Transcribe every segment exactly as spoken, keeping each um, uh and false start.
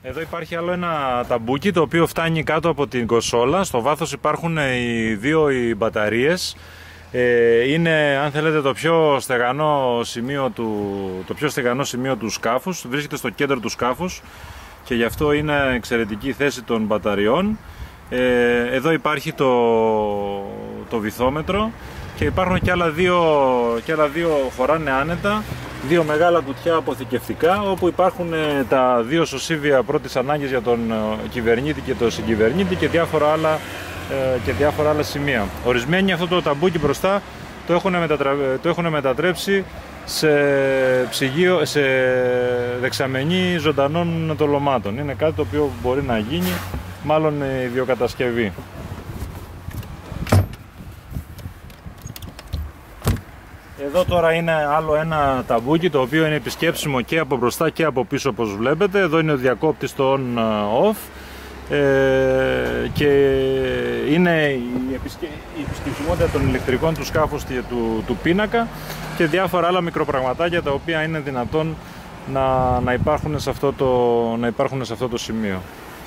Εδώ υπάρχει άλλο ένα ταμπούκι το οποίο φτάνει κάτω από την κονσόλα. Στο βάθος υπάρχουν οι δύο οι μπαταρίες. Είναι, αν θέλετε, το πιο στεγανό σημείο του, το πιο στεγανό σημείο του σκάφους. Βρίσκεται στο κέντρο του σκάφους και γι' αυτό είναι εξαιρετική η θέση των μπαταριών. Εδώ υπάρχει το, το βυθόμετρο και υπάρχουν και άλλα δύο, και άλλα δύο χωράνε άνετα. Δύο μεγάλα κουτιά αποθηκευτικά όπου υπάρχουν τα δύο σωσίβια πρώτης ανάγκης για τον κυβερνήτη και τον συγκυβερνήτη και διάφορα άλλα, και διάφορα άλλα σημεία. Ορισμένοι αυτό το ταμπούκι μπροστά το έχουν, μετατρα... το έχουν μετατρέψει σε, ψυγείο... σε δεξαμενή ζωντανών τολωμάτων. Είναι κάτι το οποίο μπορεί να γίνει, μάλλον ιδιοκατασκευή. Εδώ τώρα είναι άλλο ένα ταμπούκι το οποίο είναι επισκέψιμο και από μπροστά και από πίσω, όπως βλέπετε. Εδώ είναι ο διακόπτης στο on-off ε, και είναι η, επισκε... η επισκεψιμότητα των ηλεκτρικών του σκάφους του, του πίνακα και διάφορα άλλα μικροπραγματάκια τα οποία είναι δυνατόν να, να, υπάρχουν σε αυτό το, να υπάρχουν σε αυτό το σημείο.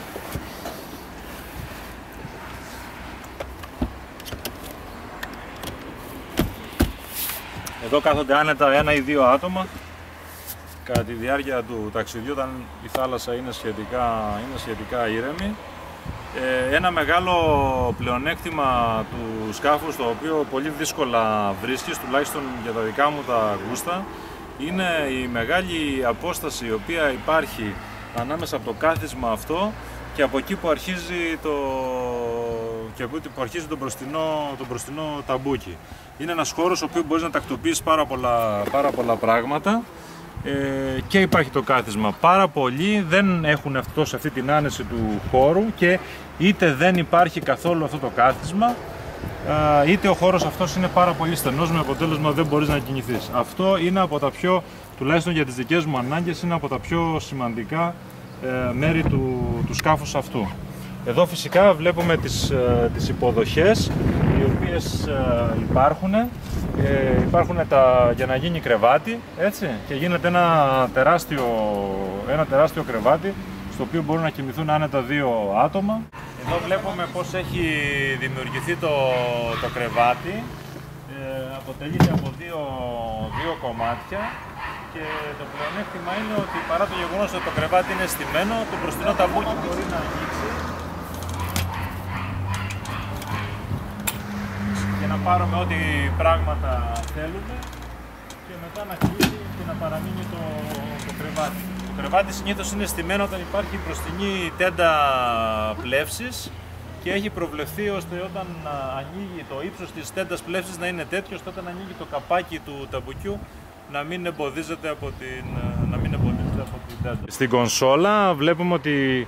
Εδώ κάθονται άνετα ένα ή δύο άτομα κατά τη διάρκεια του ταξιδιού, όταν η θάλασσα είναι σχετικά, είναι σχετικά ήρεμη. Ε, ένα μεγάλο πλεονέκτημα του σκάφους, το οποίο πολύ δύσκολα βρίσκεις, τουλάχιστον για τα δικά μου τα γούστα, είναι η μεγάλη απόσταση η οποία υπάρχει ανάμεσα από το κάθισμα αυτό και από εκεί που αρχίζει το, και από εκεί που αρχίζει το μπροστινό, το μπροστινό ταμπούκι. Είναι ένας χώρος ο οποίος μπορείς να τακτοποιήσεις πάρα πολλά, πάρα πολλά πράγματα ε, και υπάρχει το κάθισμα. Πάρα πολλοί δεν έχουν αυτό, σε αυτή την άνεση του χώρου και είτε δεν υπάρχει καθόλου αυτό το κάθισμα ε, είτε ο χώρος αυτός είναι πάρα πολύ στενός με αποτέλεσμα δεν μπορείς να κινηθείς. Αυτό είναι από τα πιο, τουλάχιστον για τις δικές μου ανάγκες, είναι από τα πιο σημαντικά ε, μέρη του, του σκάφους αυτού. Εδώ φυσικά βλέπουμε τις, τις υποδοχές οι οποίες υπάρχουν. Ε, υπάρχουν τα, για να γίνει κρεβάτι, έτσι, και γίνεται ένα τεράστιο, ένα τεράστιο κρεβάτι στο οποίο μπορούν να κοιμηθούν άνετα δύο άτομα. Εδώ βλέπουμε πώς έχει δημιουργηθεί το, το κρεβάτι. Ε, αποτελείται από δύο, δύο κομμάτια και το πλεονέκτημα είναι ότι παρά το γεγονός ότι το κρεβάτι είναι στημένο, το μπροστινό ταμπούκι μπορεί να ανοίξει και να πάρουμε ό,τι πράγματα θέλουμε και μετά να κλείσει και να παραμείνει το, το κρεβάτι. Το κρεβάτι συνήθως είναι στημένο όταν υπάρχει μπροστινή τέντα πλεύσης και έχει προβλεφθεί ώστε όταν ανοίγει το ύψος της τέντας πλεύσης να είναι τέτοιο ώστε όταν ανοίγει το καπάκι του ταμπουκιού να μην εμποδίζεται από την, να μην εμποδίζεται από την τέντα. Στην κονσόλα βλέπουμε ότι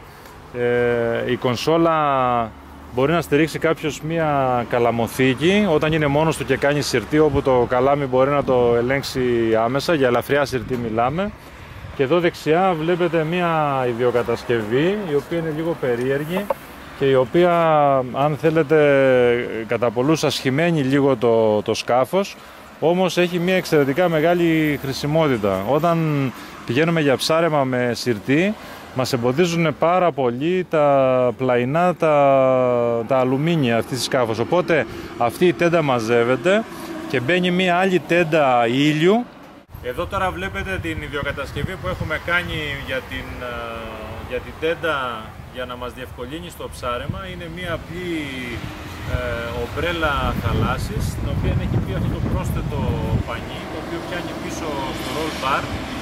ε, η κονσόλα μπορεί να στηρίξει κάποιος μία καλαμοθήκη όταν είναι μόνος του και κάνει συρτή, όπου το καλάμι μπορεί να το ελέγξει άμεσα, για ελαφριά συρτή μιλάμε. Και εδώ δεξιά βλέπετε μία ιδιοκατασκευή η οποία είναι λίγο περίεργη και η οποία, αν θέλετε, κατά πολλούς ασχημένει λίγο το, το σκάφος, όμως έχει μία εξαιρετικά μεγάλη χρησιμότητα. Όταν πηγαίνουμε για ψάρεμα με συρτή, μας εμποδίζουν πάρα πολύ τα πλαϊνά, τα, τα αλουμίνια αυτής της σκάφος. Οπότε αυτή η τέντα μαζεύεται και μπαίνει μία άλλη τέντα ήλιου. Εδώ τώρα βλέπετε την ιδιοκατασκευή που έχουμε κάνει για την, για την τέντα για να μας διευκολύνει στο ψάρεμα. Είναι μία απλή ε, ομπρέλα θαλάσσης, την οποία έχει πει αυτό το πρόσθετο πανί, το οποίο πιάνει πίσω στο roll bar.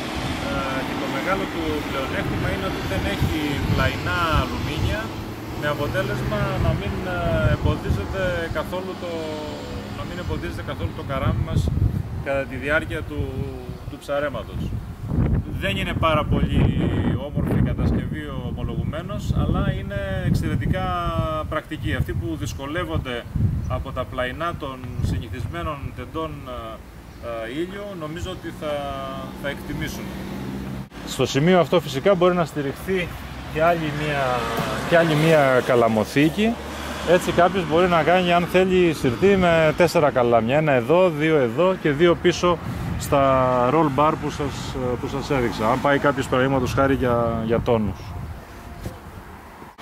Και το μεγάλο του πλεονέκτημα είναι ότι δεν έχει πλαϊνά αλουμίνια, με αποτέλεσμα να μην εμποδίζεται καθόλου το, να μην εμποδίζεται καθόλου το καράμι μας κατά τη διάρκεια του, του ψαρέματος. Δεν είναι πάρα πολύ όμορφη η κατασκευή ομολογουμένως, αλλά είναι εξαιρετικά πρακτική. Αυτοί που δυσκολεύονται από τα πλαϊνά των συνηθισμένων τεντών ήλιο, νομίζω ότι θα, θα εκτιμήσουν. Στο σημείο αυτό φυσικά μπορεί να στηριχθεί και άλλη μία, και άλλη μία καλαμοθήκη. Έτσι κάποιος μπορεί να κάνει, αν θέλει, συρτή με τέσσερα καλάμια. Ένα εδώ, δύο εδώ και δύο πίσω στα roll bar που σας, που σας έδειξα. Αν πάει κάποιος, παραδείγματος χάρη, για, για τόνους.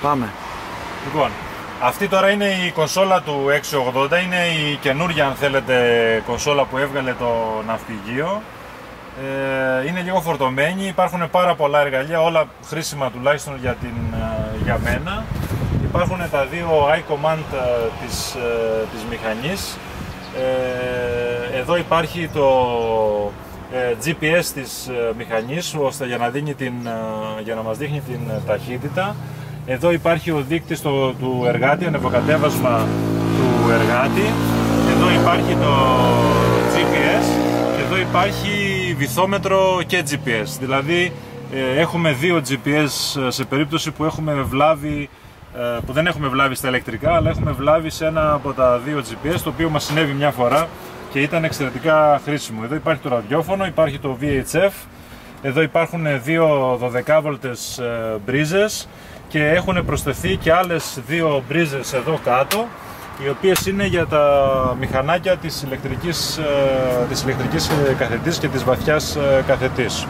Πάμε. Λοιπόν, αυτή τώρα είναι η κονσόλα του εξακόσια ογδόντα, είναι η καινούργια αν θέλετε κονσόλα που έβγαλε το ναυπηγείο. Ε, είναι λίγο φορτωμένη, υπάρχουν πάρα πολλά εργαλεία, όλα χρήσιμα τουλάχιστον για, την, για μένα. Υπάρχουν τα δύο iCommand της, της μηχανής. Ε, εδώ υπάρχει το ε, τζι πι ες της μηχανής, ώστε για να, δίνει την, για να μας δείχνει την ταχύτητα. Εδώ υπάρχει ο δείκτης το, του εργάτη, ανεβοκατέβασμα του εργάτη. Εδώ υπάρχει το τζι πι ες και εδώ υπάρχει βυθόμετρο και τζι πι ες. Δηλαδή ε, έχουμε δύο τζι πι ες σε περίπτωση που έχουμε βλάβει, ε, που δεν έχουμε βλάβει στα ηλεκτρικά, αλλά έχουμε βλάβει σε ένα από τα δύο τζι πι ες, το οποίο μας συνέβη μια φορά και ήταν εξαιρετικά χρήσιμο. Εδώ υπάρχει το ραδιόφωνο, υπάρχει το βι έιτς εφ, εδώ υπάρχουν δύο δώδεκα βολτες ε, μπρίζες και έχουν προσθεθεί και άλλες δύο μπρίζες εδώ κάτω, οι οποίες είναι για τα μηχανάκια της ηλεκτρικής, της ηλεκτρικής καθετής και της βαθιάς καθετής.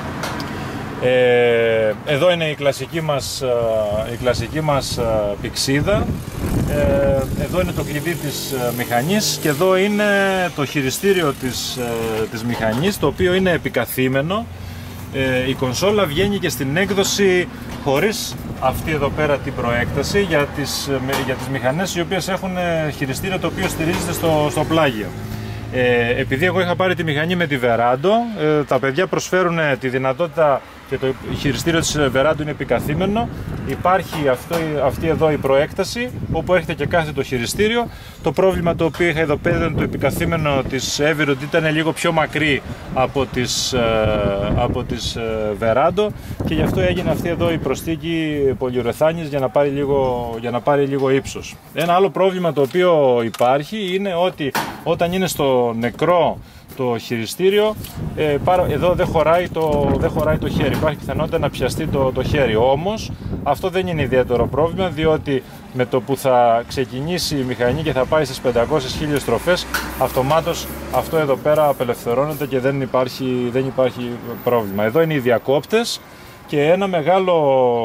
Ε, εδώ είναι η κλασική μας, η κλασική μας πηξίδα. Ε, εδώ είναι το κλειδί της μηχανής και εδώ είναι το χειριστήριο της, της μηχανής, το οποίο είναι επικαθήμενο. Ε, η κονσόλα βγαίνει και στην έκδοση χωρίς αυτή εδώ πέρα την προέκταση για τις, για τις μηχανές οι οποίες έχουν χειριστήριο το οποίο στηρίζεται στο, στο πλάγιο. Ε, επειδή εγώ είχα πάρει τη μηχανή με τη Verando, ε, τα παιδιά προσφέρουν τη δυνατότητα και το χειριστήριο της Verando είναι επικαθήμενο. Υπάρχει αυτό, αυτή εδώ η προέκταση όπου έρχεται και κάθεται το χειριστήριο. Το πρόβλημα το οποίο είχα εδώ πέρα ήταν το επικαθήμενο της Evirud ήταν λίγο πιο μακρύ από τις, από τις Verando και γι' αυτό έγινε αυτή εδώ η προσθήκη πολυουρεθάνης για να πάρει λίγο, για να πάρει λίγο ύψος. Ένα άλλο πρόβλημα το οποίο υπάρχει είναι ότι όταν είναι στο νεκρό το χειριστήριο, ε, πάρα, εδώ δεν χωράει, το, δεν χωράει το χέρι, υπάρχει πιθανότητα να πιαστεί το, το χέρι. Όμως αυτό δεν είναι ιδιαίτερο πρόβλημα, διότι με το που θα ξεκινήσει η μηχανή και θα πάει στις πεντακόσιες χίλιες στροφές, αυτομάτως αυτό εδώ πέρα απελευθερώνεται και δεν υπάρχει, δεν υπάρχει πρόβλημα. Εδώ είναι οι διακόπτες και ένα μεγάλο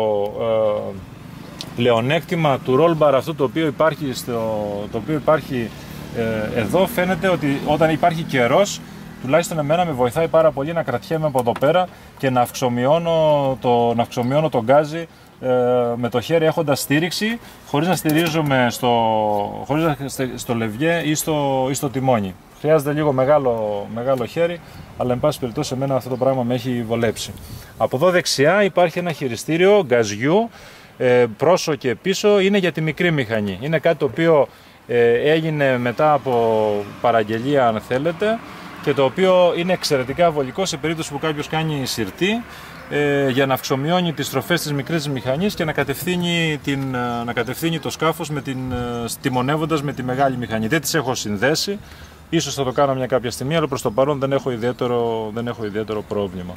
ε, πλεονέκτημα του roll bar αυτό το οποίο υπάρχει, στο, το οποίο υπάρχει Ε, εδώ φαίνεται ότι όταν υπάρχει καιρός, τουλάχιστον εμένα με βοηθάει πάρα πολύ να κρατιέμαι από εδώ πέρα και να αυξομειώνω το, να αυξομειώνω το γκάζι ε, με το χέρι έχοντας στήριξη, χωρίς να στηρίζομαι στο, χωρίς να, στο λευγέ ή στο, ή στο τιμόνι. Χρειάζεται λίγο μεγάλο, μεγάλο χέρι, αλλά εν πάση περιπτώσει εμένα αυτό το πράγμα με έχει βολέψει. Από εδώ δεξιά υπάρχει ένα χειριστήριο γκαζιού, ε, πρόσω και πίσω, είναι για τη μικρή μηχανή. Είναι κάτι το οποίο Ε, έγινε μετά από παραγγελία αν θέλετε και το οποίο είναι εξαιρετικά βολικό σε περίπτωση που κάποιος κάνει συρτή ε, για να αυξομειώνει τις στροφές της μικρής μηχανής και να κατευθύνει, την, να κατευθύνει το σκάφος με την, τιμονεύοντας με τη μεγάλη μηχανή. Δεν τις έχω συνδέσει, ίσως θα το κάνω μια κάποια στιγμή, αλλά προς το παρόν δεν έχω ιδιαίτερο, δεν έχω ιδιαίτερο πρόβλημα.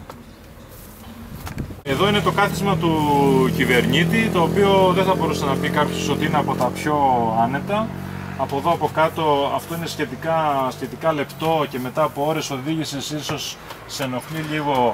Εδώ είναι το κάθισμα του κυβερνήτη, το οποίο δεν θα μπορούσε να πει κάποιος ότι είναι από τα πιο άνετα. Από εδώ από κάτω αυτό είναι σχετικά, σχετικά λεπτό και μετά από ώρες οδήγησης ίσως σε ενοχλεί λίγο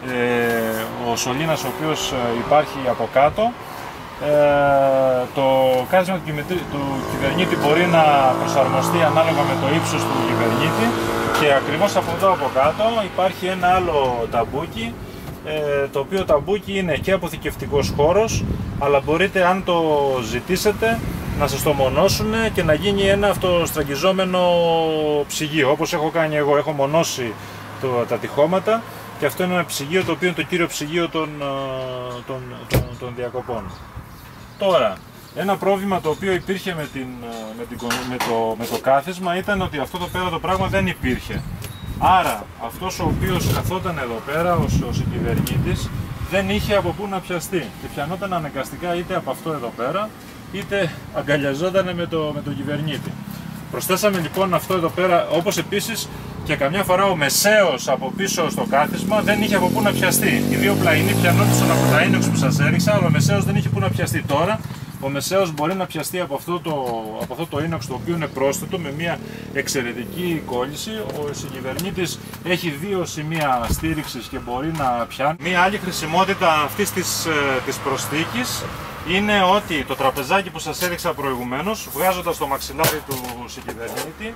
ε, ο σωλήνας ο οποίος υπάρχει από κάτω. Ε, το κάθισμα του, του κυβερνήτη μπορεί να προσαρμοστεί ανάλογα με το ύψος του κυβερνήτη και ακριβώς από εδώ από κάτω υπάρχει ένα άλλο ταμπούκι, ε, το οποίο ταμπούκι είναι και αποθηκευτικός χώρος, αλλά μπορείτε αν το ζητήσετε να σας το μονώσουν και να γίνει ένα αυτοστραγγιζόμενο ψυγείο, όπως έχω κάνει εγώ. Έχω μονώσει το, τα τυχώματα και αυτό είναι ένα ψυγείο το οποίο είναι το κύριο ψυγείο των, των, των, των διακοπών. Τώρα, ένα πρόβλημα το οποίο υπήρχε με, την, με, την, με, το, με το κάθισμα ήταν ότι αυτό το πέρα το πράγμα δεν υπήρχε. Άρα αυτός ο οποίος καθόταν εδώ πέρα ως, ως κυβερνήτης δεν είχε από πού να πιαστεί και πιανόταν αναγκαστικά είτε από αυτό εδώ πέρα είτε αγκαλιαζόταν με το, με το κυβερνήτη. Προσθέσαμε λοιπόν αυτό εδώ πέρα, όπως επίσης και καμιά φορά ο μεσαίος από πίσω στο κάθισμα δεν είχε από πού να πιαστεί. Οι δύο πλαϊνοί πιανόντουσαν από τα ίνοξ που σας έριξα, αλλά ο μεσαίος δεν είχε πού να πιαστεί. Τώρα ο μεσαίος μπορεί να πιαστεί από αυτό το, από αυτό το ίνοξ το οποίο είναι πρόσθετο με μια εξαιρετική κόλληση. Ο συγκυβερνήτης έχει δύο σημεία στήριξης και μπορεί να πιάνει. Μια άλλη χρησιμότητα αυτής της, της προσθήκης είναι ότι το τραπεζάκι που σας έδειξα προηγουμένως, βγάζοντας το μαξιλάρι του συγκυβερνήτη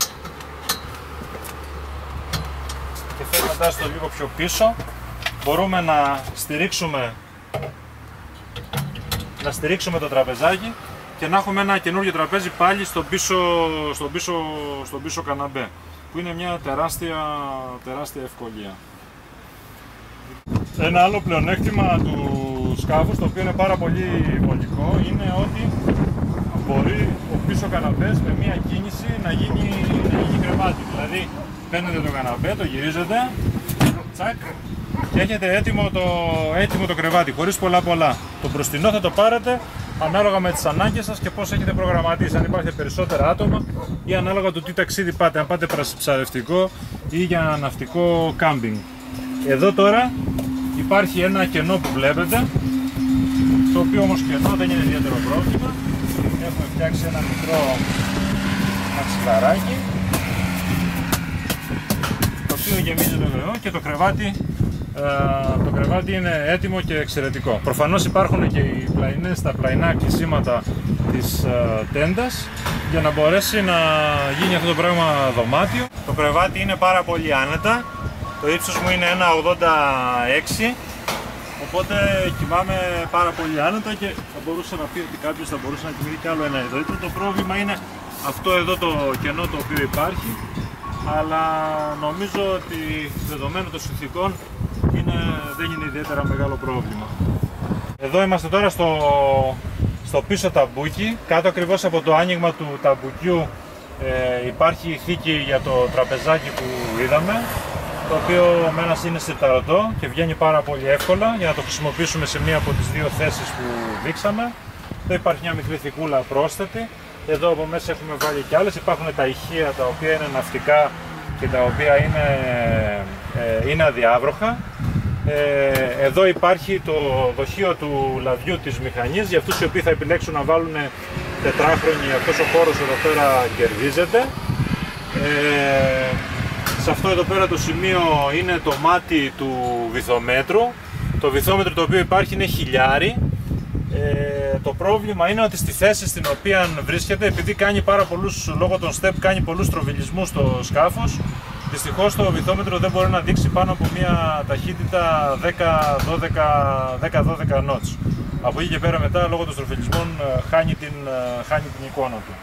και φέρνοντας το λίγο πιο πίσω, μπορούμε να στηρίξουμε, να στηρίξουμε το τραπεζάκι και να έχουμε ένα καινούργιο τραπέζι πάλι στον πίσω, στον πίσω, στον πίσω καναμπέ, που είναι μια τεράστια, τεράστια ευκολία. Ένα άλλο πλεονέκτημα του σκάφους, το οποίο είναι πάρα πολύ βολικό, είναι ότι μπορεί ο πίσω καναπές με μία κίνηση να γίνει, να γίνει κρεβάτι. Δηλαδή παίρνετε το καναπέ, το γυρίζετε, τσακ, και έχετε έτοιμο το, έτοιμο το κρεβάτι, χωρίς πολλά πολλά. Το μπροστινό θα το πάρετε ανάλογα με τις ανάγκες σας και πώς έχετε προγραμματίσει, αν υπάρχουν περισσότερα άτομα ή ανάλογα το τι ταξίδι πάτε, αν πάτε ψαρευτικό ή για ναυτικό κάμπινγκ. Εδώ τώρα υπάρχει ένα κενό που βλέπετε, το οποίο όμως κενό δεν είναι ιδιαίτερο πρόβλημα. Έχουμε φτιάξει ένα μικρό μαξιλαράκι, το οποίο γεμίζει το κρεβάτι και το κρεβάτι, ε, το κρεβάτι είναι έτοιμο και εξαιρετικό. Προφανώς υπάρχουν και οι πλαϊνές, τα πλαϊνά κλεισίματα της ε, τέντας για να μπορέσει να γίνει αυτό το πράγμα δωμάτιο. Το κρεβάτι είναι πάρα πολύ άνετα. Το ύψος μου είναι ένα ογδόντα έξι, οπότε κοιμάμαι πάρα πολύ άνετα και θα μπορούσα να πει ότι κάποιος θα μπορούσε να κοιμηθεί κι άλλο ένα εδώ. Το πρόβλημα είναι αυτό εδώ το κενό το οποίο υπάρχει, αλλά νομίζω ότι δεδομένου των συνθηκών είναι, δεν είναι ιδιαίτερα μεγάλο πρόβλημα. Εδώ είμαστε τώρα στο, στο πίσω ταμπούκι. Κάτω ακριβώς από το άνοιγμα του ταμπουκιού ε, υπάρχει η θήκη για το τραπεζάκι που είδαμε, το οποίο με ένας είναι σιρταρωτό και βγαίνει πάρα πολύ εύκολα για να το χρησιμοποιήσουμε σε μία από τις δύο θέσεις που δείξαμε. Εδώ υπάρχει μια μικρή θικούλα πρόσθετη. Εδώ από μέσα έχουμε βάλει και άλλες. Υπάρχουν τα ηχεία τα οποία είναι ναυτικά και τα οποία είναι, ε, είναι αδιάβροχα. Ε, εδώ υπάρχει το δοχείο του λαδιού της μηχανής. Για αυτούς οι οποίοι θα επιλέξουν να βάλουν τετράχρονη, αυτός ο χώρος εδώ πέρα κερδίζεται. Ε, Σε αυτό εδώ πέρα το σημείο είναι το μάτι του βυθομέτρου. Το βυθόμετρο το οποίο υπάρχει είναι χιλιάρι. Ε, το πρόβλημα είναι ότι στη θέση στην οποία βρίσκεται, επειδή κάνει πάρα πολλούς, λόγω των step κάνει πολλούς τροβιλισμούς στο σκάφος, δυστυχώς το βυθόμετρο δεν μπορεί να δείξει πάνω από μια ταχύτητα δέκα με δώδεκα knots. Από εκεί και πέρα μετά, λόγω των στροφιλισμών, χάνει την, χάνει την εικόνα του.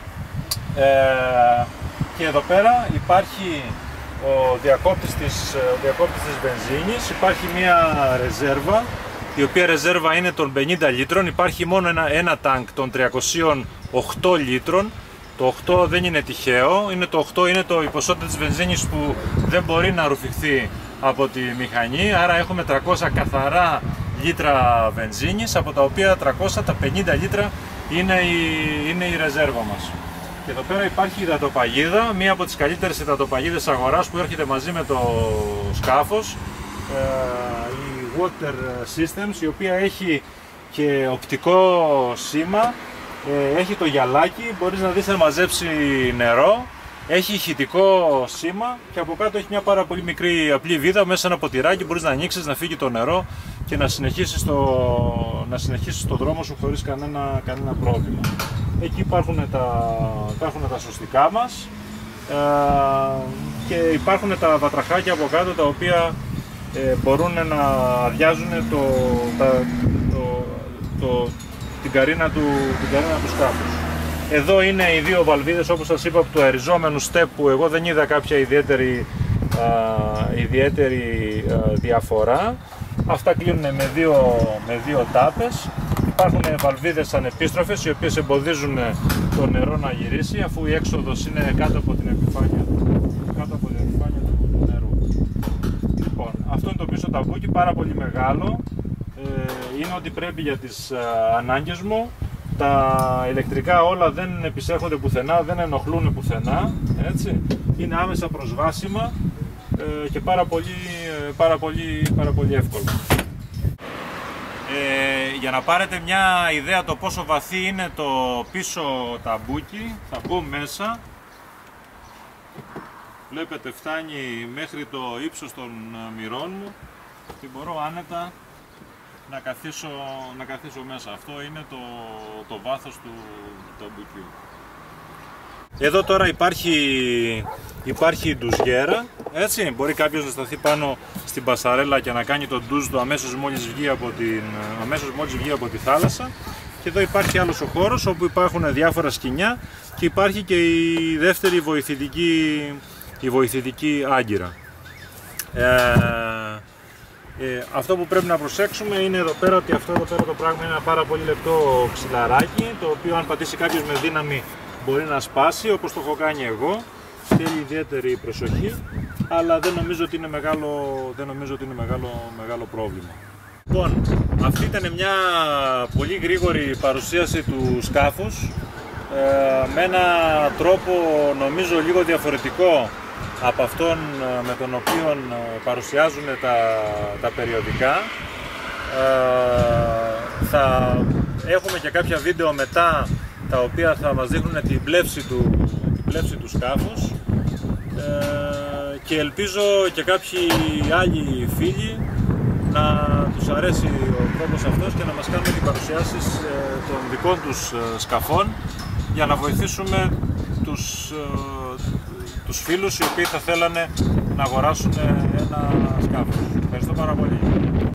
Ε, και εδώ πέρα υπάρχει ο διακόπτης της, ο διακόπτης της βενζίνης, υπάρχει μια ρεζέρβα, η οποία ρεζέρβα είναι των πενήντα λίτρων, υπάρχει μόνο ένα, ένα τάγκ των τριακοσίων οκτώ λίτρων. Το οκτώ δεν είναι τυχαίο, είναι το οκτώ είναι το, η ποσότητα της βενζίνης που δεν μπορεί να ρουφηχθεί από τη μηχανή, άρα έχουμε τριακόσια καθαρά λίτρα βενζίνης, από τα οποία τριακόσια, τα πενήντα λίτρα είναι η, είναι η ρεζέρβα μας. Και εδώ πέρα υπάρχει η υδατοπαγίδα, μία από τις καλύτερες υδατοπαγίδες αγοράς που έρχεται μαζί με το σκάφος, η Water Systems, η οποία έχει και οπτικό σήμα, έχει το γυαλάκι, μπορείς να δεις να μαζέψει νερό, έχει ηχητικό σήμα και από κάτω έχει μια πάρα πολύ μικρή απλή βίδα, μέσα ένα ποτηράκι, μπορείς να ανοίξεις, να φύγει το νερό και να συνεχίσεις το, να συνεχίσεις το δρόμο σου χωρίς κανένα, κανένα πρόβλημα. Εκεί υπάρχουν τα, υπάρχουν τα σωστικά μας ε, και υπάρχουν τα βατραχάκια από κάτω, τα οποία ε, μπορούν να αδειάζουν το, τα, το, το, την, καρίνα του, την καρίνα του σκάφους. Εδώ είναι οι δύο βαλβίδες, όπως σας είπα, του αεριζόμενου step, που εγώ δεν είδα κάποια ιδιαίτερη, α, ιδιαίτερη α, διαφορά. Αυτά κλείνουν με δύο, με δύο τάπες. Υπάρχουν βαλβίδες ανεπίστροφες, οι οποίες εμποδίζουν το νερό να γυρίσει, αφού η έξοδος είναι κάτω από την επιφάνεια, κάτω από την επιφάνεια του νερού. Λοιπόν, αυτό είναι το πίσω ταμπούκι, πάρα πολύ μεγάλο. Ε, είναι ό,τι πρέπει για τις α, ανάγκες μου. Τα ηλεκτρικά όλα δεν επισέρχονται πουθενά, δεν ενοχλούν πουθενά, έτσι. Είναι άμεσα προσβάσιμα ε, και πάρα πολύ, πάρα πολύ, πάρα πολύ εύκολα. Ε, για να πάρετε μια ιδέα το πόσο βαθύ είναι το πίσω ταμπούκι, θα μπω μέσα. Βλέπετε, φτάνει μέχρι το ύψος των μυρών μου και μπορώ άνετα να καθίσω, να καθίσω μέσα. Αυτό είναι το, το βάθος του ταμπουκιού. Εδώ τώρα υπάρχει, υπάρχει ντουζιέρα, έτσι, μπορεί κάποιος να σταθεί πάνω στην πασαρέλα και να κάνει τον ντουζ του αμέσως μόλις βγει από, την, αμέσως μόλις βγει από τη θάλασσα. Και εδώ υπάρχει άλλος ο χώρος όπου υπάρχουν διάφορα σκοινιά και υπάρχει και η δεύτερη βοηθητική, η βοηθητική άγκυρα. Ε, ε, αυτό που πρέπει να προσέξουμε είναι εδώ πέρα ότι αυτό εδώ πέρα το πράγμα είναι ένα πάρα πολύ λεπτό ξυλαράκι, το οποίο αν πατήσει κάποιος με δύναμη μπορεί να σπάσει, όπως το έχω κάνει εγώ. Θέλει ιδιαίτερη προσοχή, αλλά δεν νομίζω ότι είναι μεγάλο, δεν νομίζω ότι είναι μεγάλο, μεγάλο πρόβλημα. Λοιπόν, αυτή ήταν μια πολύ γρήγορη παρουσίαση του σκάφους, ε, με ένα τρόπο νομίζω λίγο διαφορετικό από αυτόν με τον οποίο παρουσιάζουν τα, τα περιοδικά. Ε, θα έχουμε και κάποια βίντεο μετά τα οποία θα μας δείχνουν την πλεύση του, την πλεύση του σκάφους, ε, και ελπίζω και κάποιοι άλλοι φίλοι να τους αρέσει ο τρόπος αυτός και να μας κάνουν την παρουσιάσεις ε, των δικών τους ε, σκαφών για να βοηθήσουμε τους, ε, τους φίλους οι οποίοι θα θέλανε να αγοράσουν ένα σκάφος. Ευχαριστώ πάρα πολύ.